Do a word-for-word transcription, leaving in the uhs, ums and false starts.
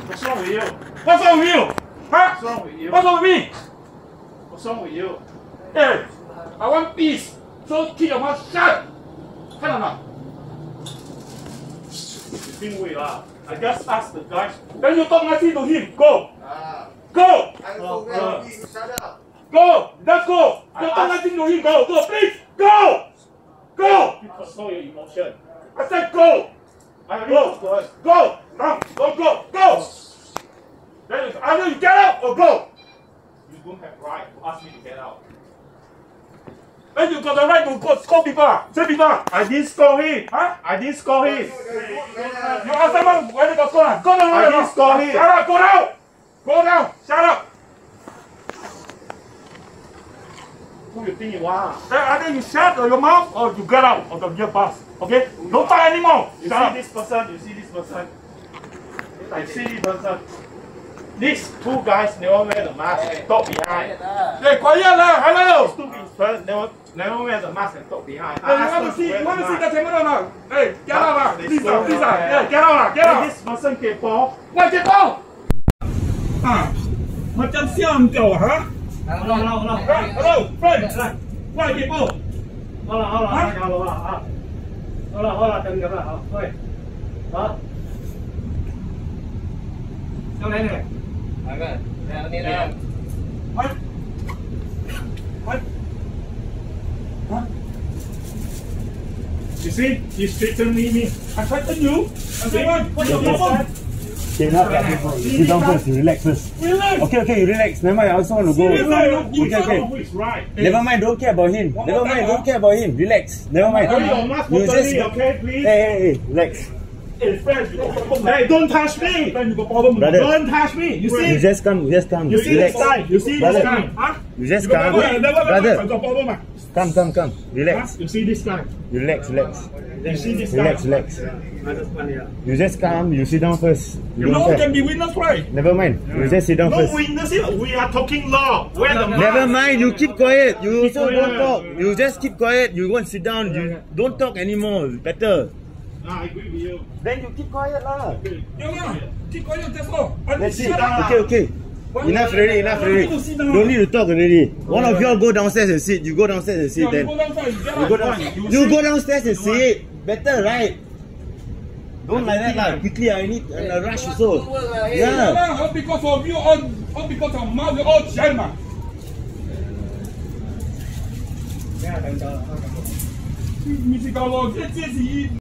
What's wrong with you? What's wrong with you? Huh? What's wrong with you? What's wrong with me? What's wrong with you? Hey, I want peace. So keep your mouth shut. Can or not? You think we are? I just asked the guys. Then you talk nothing to him. Go. Ah, Go. I Oh, forget uh, you shut up. Go. Just go. I You talk asked- nothing to him. Go. Go. Please. Go. Go. You control your emotion. I said go. I already Go. talked to her. Go. Come. Go. Go. Go. Then it's either you get out or go. You don't have right to ask me to get out. Then you got the right to go scold people. ah. Say people. ah. I didn't score him. Huh? I didn't score him. You ask someone whether got scold. ah. Go down. I go didn't down. scold him. Shut up. Go down. Go down. Shut up. Who you think you are? Then either you shut your mouth or you get out of the near bus. Okay? Don't talk anymore. You Shut see up. this person? You see this person? I see this person. These two guys never wear the mask. Talk behind. Hey, quiet lah. Hello. These two people never never wear the mask and talk behind. Hey, you asked want them to see? wear You want to the see the mask. camera or not? Hey, get out lah. They Please stole ah, please it. ah. Yeah, get out lah. Get Hey, out. this person kepo. Why get out? Ah, macam siang kau ha? Hello, hello, hello. Hey, hello, friend. Why get out? 好了好了，大家好了啊，好了好了，等着吧，好，对，好，上来呢，哪个？两你呢？ What? What? Huh? You see, you straighten me, me. I threaten you. I say what? What's your problem? Okay, enough. You sit down first. You relax first. Relax. Okay, okay, you relax. Never mind. I also want to go. Relax. Okay, okay. Who is right? Never mind. Don't care about him. One Never more mind. time, Don't huh? care about him. Relax. Never mind. Put your mask You properly, just. okay, please? Hey, hey, hey. Relax. Hey, friend, you got problem. Hey, don't touch me! Friend, you got problem. Brother. Don't touch me! You see? You just come. You just come. You see Relax. this guy? You see Brother. this guy? Huh? You just You got come. problem. Never, never, Brother. I got problem. ah. Come, come, come. Relax. You see this guy? Relax, relax. You see this guy? Relax, relax. You just come. You sit down first. You don't know care. can be witness, right? Never mind. You just sit down No first. witness here. We are talking law. Where the Never mind, you keep quiet. You Keep also quiet. don't talk. You just keep quiet. You won't sit down. You don't talk anymore. Better. Ah, I agree with you. Then you keep quiet lah. Yeah, yeah. Keep quiet, that's all. And That's it. shut up. Okay, okay. Why- Enough already, enough why already. you sit down? Don't need to talk already. One of you all go downstairs and sit. You go downstairs and sit Yeah, you then. go downstairs, you get You out. go down. You go downstairs and sit. Better, right? Don't like that lah. Quickly, I need a rush also. Yeah, Yeah. all because of you, all, all because of mouth, you all jam. ah. Missy Galo, this is